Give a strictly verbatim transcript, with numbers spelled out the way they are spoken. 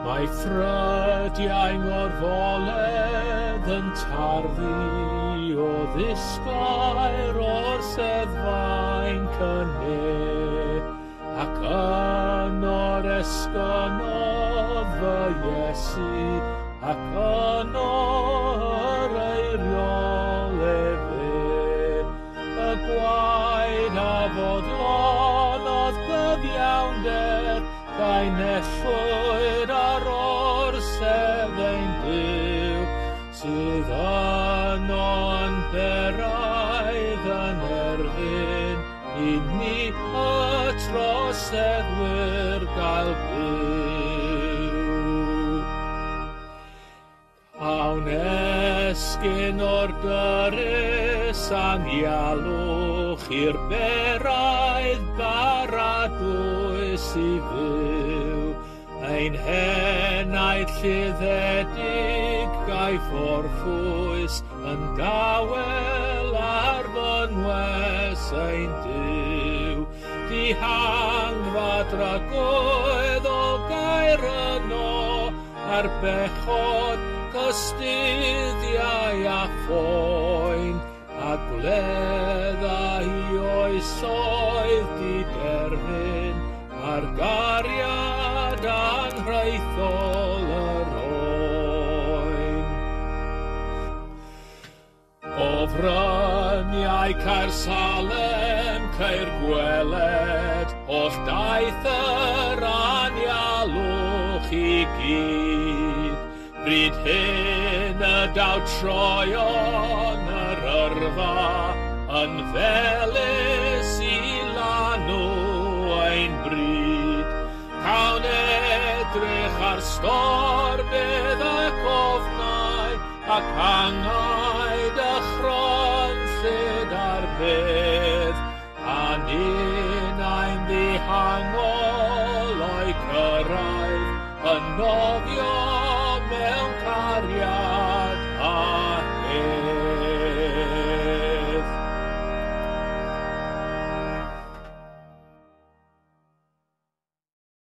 Mae ffrydiau ngorfoledd yn tarddu o ddisgair o'r seddfaen cynnig, ac yn o'r esgynodd fy Iesu, ac yn o'r eiriol efo. Y gwaed a fodlon oedd byddiawnder, gai nellwyd ar orsedd ein Duw, sydd yno yn beraidd yn erbyn i ni y troseddwyr gael byw. Awn esgyn o'r dyrys angialwch i'r beraidd baradwys i fyw. Ein henaid llyddedig gai fforffwys yn dawel ar fynwes ein Duw. Dihangfa dragoedd o gair yno ar bechod cystuddiau a phoen, a gwleddau oesoedd di-derfyn ar gariad anhreithol yr oen. O fryniau Caersalem ceir gweled, oll daeth yr anialwch i gyd. Bryd hyn y daw troion yr yrfa, yn felys i lanw ein bryd. Cawn edrych ar stormydd y cofnau, ac angaid y chronllyd ar bedd, a nyn ein ddihangol o'i cyrraedd yn nofio